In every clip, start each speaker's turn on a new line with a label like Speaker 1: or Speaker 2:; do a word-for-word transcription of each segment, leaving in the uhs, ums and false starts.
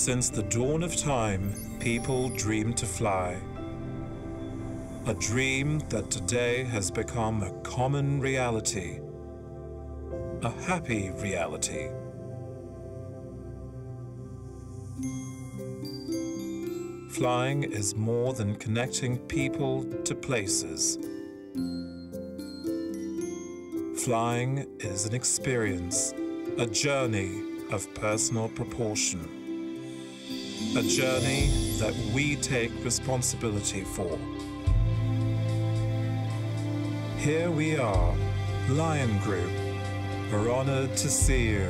Speaker 1: Since the dawn of time, people dreamed to fly. A dream that today has become a common reality, a happy reality. Flying is more than connecting people to places. Flying is an experience, a journey of personal proportion. A journey that we take responsibility for. Here we are, Lion Group. We're honored to see you.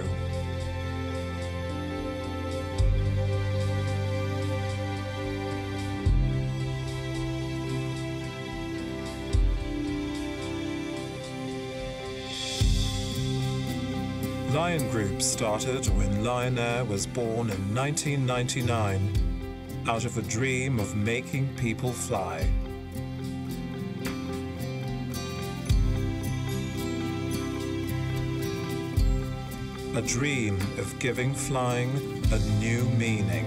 Speaker 1: Lion Group started when Lion Air was born in nineteen ninety-nine, out of a dream of making people fly. A dream of giving flying a new meaning.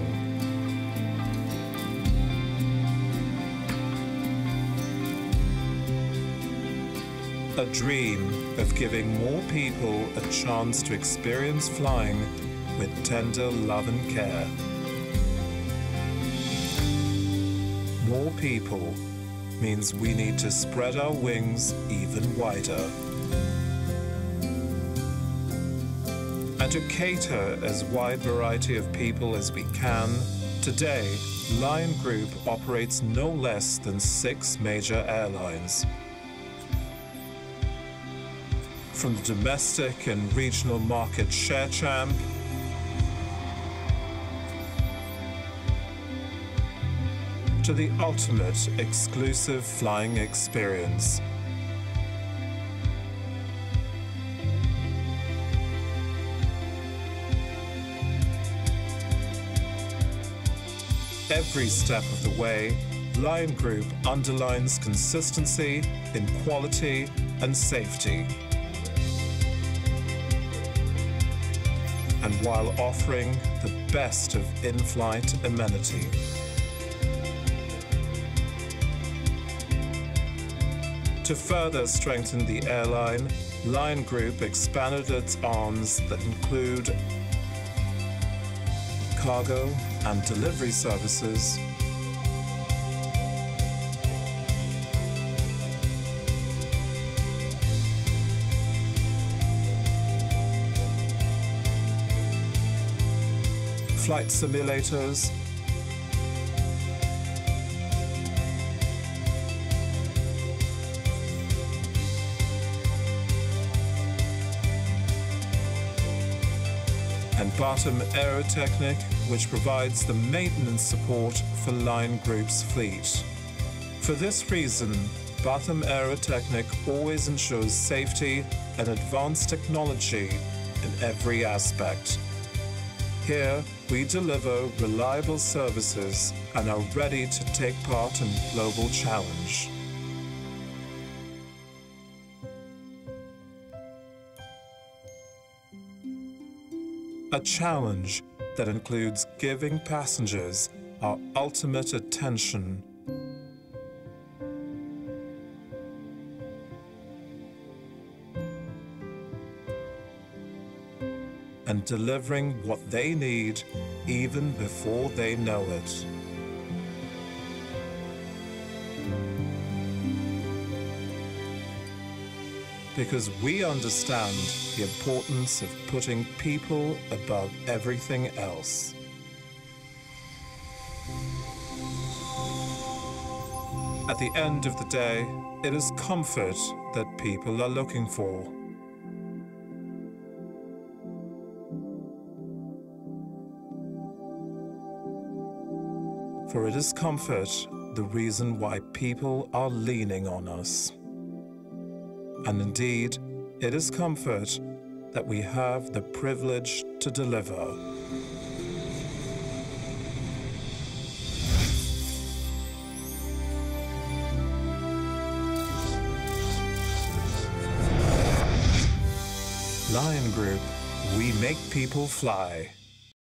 Speaker 1: A dream of giving more people a chance to experience flying with tender love and care. More people means we need to spread our wings even wider. And to cater as wide variety of people as we can, today, Lion Group operates no less than six major airlines. From the domestic and regional market Share Champ, to the ultimate exclusive flying experience. Every step of the way, Lion Group underlines consistency in quality and safety. And while offering the best of in-flight amenity. To further strengthen the airline, Lion Group expanded its arms that include cargo and delivery services, flight simulators, and Bottom Aerotechnic, which provides the maintenance support for Lion Group's fleet. For this reason, Bottom Aerotechnic always ensures safety and advanced technology in every aspect. Here, we deliver reliable services and are ready to take part in global challenge. A challenge that includes giving passengers our ultimate attention. And delivering what they need even before they know it. Because we understand the importance of putting people above everything else. At the end of the day, it is comfort that people are looking for. For it is comfort, the reason why people are leaning on us. And indeed, it is comfort that we have the privilege to deliver. Lion Group, we make people fly.